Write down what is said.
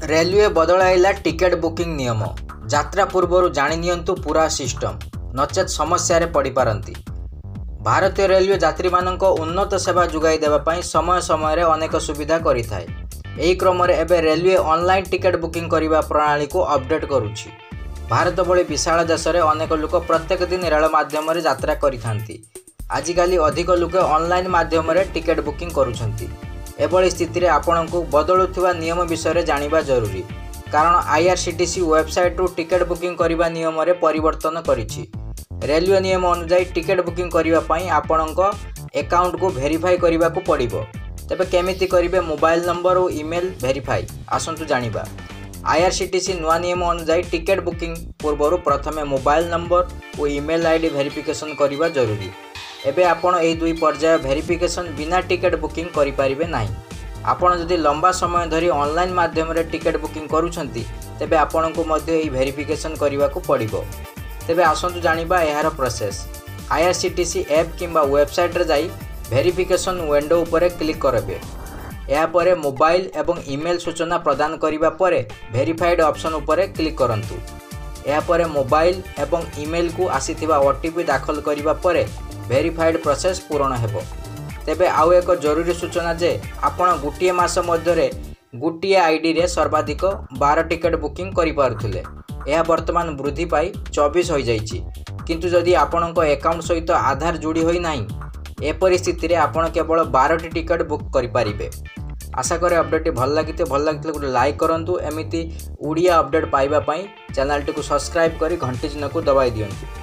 Railway बदलाइला ticket booking नियम। यात्रा पूर्व जाणी नियंतु पूरा सिस्टम, नचेत समस्या पड़ी पारंती। भारतीय रेलवे यात्री मानक उन्नत सेवा जुगाई देवाई समय समय अनेक सुविधा करिथाए। एही क्रम एबे रेलवे ऑनलाइन टिकेट बुकिंग करने प्रणाली को अपडेट करुछि। भारत भली विशाल देश में अनेक लोक प्रत्येक दिन रेल माध्यम यात्रा करिथांती। आजिकाली अधिक लोक ऑनलाइन माध्यम टिकेट बुकिंग करुछंती। एभली स्थिति में आपण को बदलुवा नियम विषय जानिबा जरूरी, कारण आईआरसीटीसी वेबसाइट रु टिकेट बुकिंग करने नियम रे परिवर्तन करिछि। रेलवे नियम अनुसार टिकेट बुकिंग करने आपणक अकाउंट को वेरीफाई करने को पड़िबो। तेबे केमिति करिवे मोबाइल नंबर और ईमेल वेरीफाई, आसंतु जानिबा। आईआरसीटीसी नुआ नियम अनुसार टिकेट बुकिंग पूर्व प्रथमे मोबाइल नंबर और ईमेल आईडी वेरिफिकेशन करने जरूरी। एबे आपण एही दुई पर्याय वेरिफिकेशन बिना टिकेट बुकिंग करि परिबे नाही। आपण जदि लंबा समय धरी ऑनलाइन माध्यम रे टिकेट बुकिंग करूछंती तेबे आपण को मध्ये एही वेरिफिकेशन करबा को पड़िबो। तेबे आसंतु जानिबा एहार प्रोसेस। आईआरसीटीसी ऐप किंबा वेबसाइट रे जाई वेरिफिकेशन विंडो उपरे क्लिक करबे। या परे मोबाइल एवं ईमेल सूचना प्रदान करिबा परे वेरीफाइड ऑप्शन उपरे क्लिक करंतु। या परे मोबाइल एवं ईमेल को आसीथिबा ओटीपी दाखल करिबा परे वेरीफाइड प्रोसेस पूर्ण हेबो। तेबे आउ एक जरूरी सूचना जे आपण गोटे मास मध्य गोटे आईडी रे सर्वाधिक 12 टिकेट बुकिंग करि पारुथिले। यह वर्तमान वृद्धि पाई 24 हो जाइछि। किंतु जदि आपणक अकाउंट सहित आधार जोड़ी होई नाही, ए परिस्थिति रे आपण केवल 12 टिकेट बुक करि पारिबे। आशा करे अपडेट भल लागिते गोटे लाइक करंतु। एमिति उड़िया अपडेट पाइबा पई चैनल टी को सब्सक्राइब करी घंटी चिन्ह को दबाई दियंतु।